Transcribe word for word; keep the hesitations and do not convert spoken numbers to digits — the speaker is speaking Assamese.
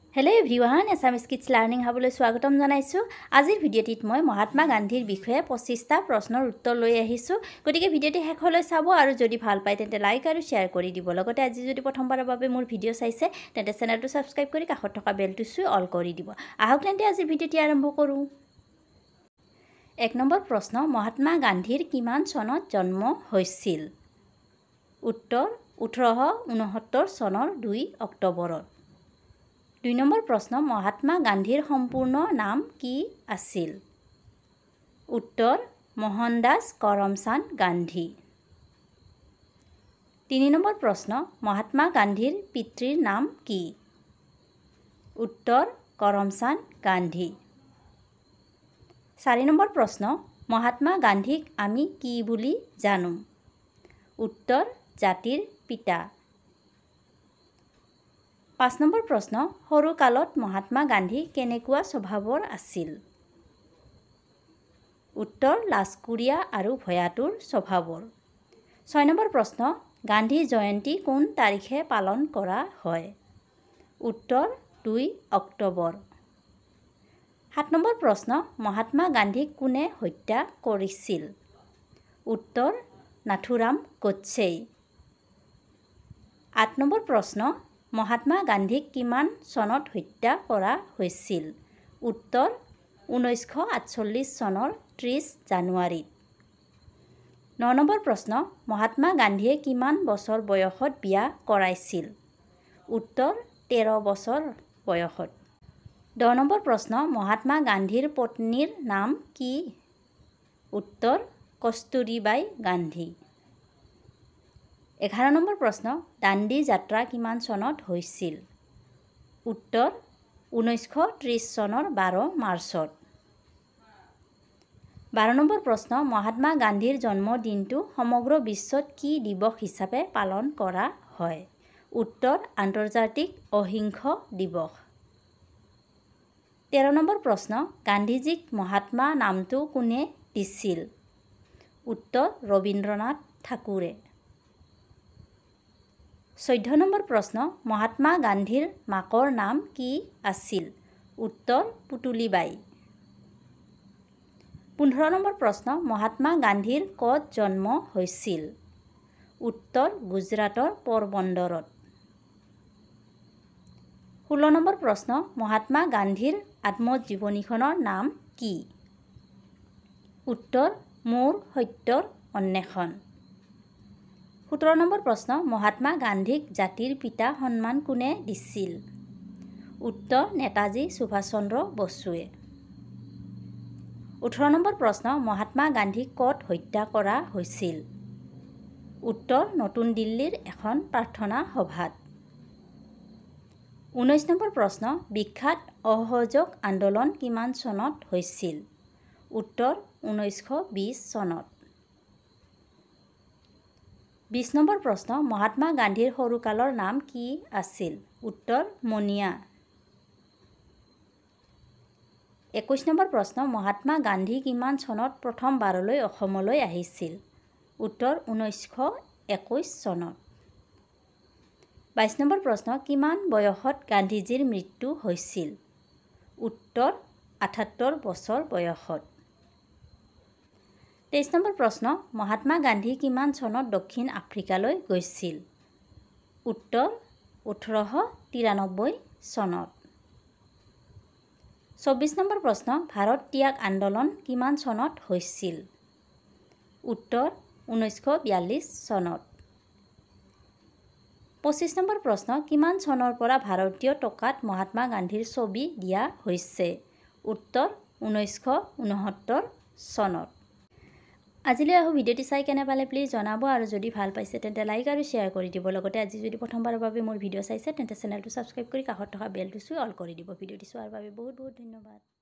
Hello everyone, Assamese Kids Learning Habole স্বাগতম জনাইছো। আজিৰ ভিডিঅ'টিত মই মহাত্মা গান্ধীৰ বিষয়ে পঁচিছটা প্ৰশ্নৰ উত্তৰ লৈ আহিছো। গতিকে ভিডিঅ'টি শেষলৈ চাব আৰু যদি ভাল পায় তেন্তে লাইক আৰু শেয়াৰ কৰি দিব। লগতে আজি যদি প্ৰথমবাৰৰ বাবে মোৰ ভিডিঅ' চাইছে তেন্তে চেনেলটো সাবস্ক্ৰাইব কৰি কাষত থকা বেলটো চুই অল কৰি দিব। আহক তেন্তে আজি ভিডিঅ'টি আৰম্ভ কৰোঁ। এক নম্বৰ প্ৰশ্ন, মহাত্মা গান্ধীৰ কিমান চনত জন্ম হৈছিল? উত্তৰ ওঠৰশ ঊনসত্তৰ চনৰ দুই অক্টোবৰত। দুই নম্বৰ প্ৰশ্ন, মহাত্মা গান্ধীৰ সম্পূৰ্ণ নাম কি আছিল? উত্তৰ মোহনদাস কৰমচান্দ গান্ধী। তিনি নম্বৰ প্ৰশ্ন, মহাত্মা গান্ধীৰ পিতৃৰ নাম কি? উত্তৰ কৰমচান্দ গান্ধী। চাৰি নম্বৰ প্ৰশ্ন, মহাত্মা গান্ধীক আমি কি বুলি জানো? উত্তৰ জাতিৰ পিতা। পাঁচ নম্বৰ প্ৰশ্ন, সৰু কালত মহাত্মা গান্ধী কেনেকুৱা স্বভাৱৰ আছিল? উত্তৰ লাজকুৰীয়া আৰু ভয়াতুৰ স্বভাৱৰ। ছয় নম্বৰ প্ৰশ্ন, গান্ধী জয়ন্তী কোন তাৰিখে পালন কৰা হয়? উত্তৰ দুই অক্টোবৰ। সাত নম্বৰ প্ৰশ্ন, মহাত্মা গান্ধীক কোনে হত্যা কৰিছিল? উত্তৰ নাথুৰাম গডছেই। আঠ নম্বৰ প্ৰশ্ন, মহাত্মা গান্ধীক কিমান চনত হত্যা কৰা হৈছিল? উত্তৰ ঊনৈছশ আঠচল্লিছ চনৰ ত্ৰিছ জানুৱাৰীত। ন নম্বৰ প্ৰশ্ন, মহাত্মা গান্ধীয়ে কিমান বছৰ বয়সত বিয়া কৰাইছিল? উত্তৰ তেৰ বছৰ বয়সত। দহ নম্বৰ প্ৰশ্ন, মহাত্মা গান্ধীৰ পত্নীৰ নাম কি? উত্তৰ কস্তুৰীবাই গান্ধী। এঘাৰ নম্বৰ প্ৰশ্ন, দাণ্ডী যাত্ৰা কিমান চনত হৈছিল? উত্তৰ ঊনৈছশ ত্ৰিছ চনৰ বাৰ মাৰ্চত। বাৰ নম্বৰ প্ৰশ্ন, মহাত্মা গান্ধীৰ জন্মদিনটো সমগ্ৰ বিশ্বত কি দিৱস হিচাপে পালন কৰা হয়? উত্তৰ আন্তৰ্জাতিক অহিংস দিৱস। তেৰ নম্বৰ প্ৰশ্ন, গান্ধীজীক মহাত্মা নামটো কোনে দিছিল? উত্তৰ ৰবীন্দ্ৰনাথ ঠাকুৰে। চৈধ্য নম্বৰ প্ৰশ্ন, মহাত্মা গান্ধীৰ মাকৰ নাম কি আছিল? উত্তৰ পুতলীবাই। পোন্ধৰ নম্বৰ প্ৰশ্ন, মহাত্মা গান্ধীৰ ক'ত জন্ম হৈছিল? উত্তৰ গুজৰাটৰ পৰবন্দৰত। ষোল্ল নম্বৰ প্ৰশ্ন, মহাত্মা গান্ধীৰ আত্মজীৱনীখনৰ নাম কি? উত্তৰ মোৰ সত্যৰ অন্বেষণ। সোতৰ নম্বৰ প্ৰশ্ন, মহাত্মা গান্ধীক জাতিৰ পিতা সন্মান কোনে দিছিল? উত্তৰ নেতাজী সুভাষ চন্দ্ৰ বসুৱে। ওঠৰ নম্বৰ প্ৰশ্ন, মহাত্মা গান্ধীক ক'ত হত্যা কৰা হৈছিল? উত্তৰ নতুন দিল্লীৰ এখন প্ৰাৰ্থনা সভাত। ঊনৈছ নম্বৰ প্ৰশ্ন, বিখ্যাত অসহযোগ আন্দোলন কিমান চনত হৈছিল? উত্তৰ ঊনৈছশ বিছ চনত। বিছ নম্বৰ প্ৰশ্ন, মহাত্মা গান্ধীৰ সৰুকালৰ নাম কি আছিল? উত্তৰ মণিয়া। একৈছ নম্বৰ প্ৰশ্ন, মহাত্মা গান্ধী কিমান চনত প্ৰথমবাৰলৈ অসমলৈ আহিছিল? উত্তৰ ঊনৈছশ একৈছ চনত। বাইছ নম্বৰ প্ৰশ্ন, কিমান বয়সত গান্ধীজীৰ মৃত্যু হৈছিল? উত্তৰ আঠাত্তৰ বছৰ বয়সত। তেইছ নম্বৰ প্ৰশ্ন, মহাত্মা গান্ধী কিমান চনত দক্ষিণ আফ্ৰিকালৈ গৈছিল? উত্তৰ ওঠৰশ তিৰানব্বৈ চনত। চৌব্বিছ নম্বৰ প্ৰশ্ন, ভাৰত ত্যাগ আন্দোলন কিমান চনত হৈছিল? উত্তৰ ঊনৈছশ বিয়াল্লিছ চনত। পঁচিছ নম্বৰ প্ৰশ্ন, কিমান চনৰ পৰা ভাৰতীয় টকাত মহাত্মা গান্ধীৰ ছবি দিয়া হৈছে? উত্তৰ ঊনৈছশ ঊনসত্তৰ চনত। আজিলৈ আহোঁ, ভিডিঅ'টি চাই কেনে পালে প্লিজ জনাব আৰু যদি ভাল পাইছে তেন্তে লাইক আৰু শ্বেয়াৰ কৰি দিব। লগতে আজি যদি প্ৰথমবাৰৰ বাবে মোৰ ভিডিঅ' চাইছে তেন্তে চেনেলটো ছাবস্ক্ৰাইব কৰি কাষত থকা বেলটো চুই অল কৰি দিব। ভিডিঅ'টি চোৱাৰ বাবে বহুত বহুত ধন্যবাদ।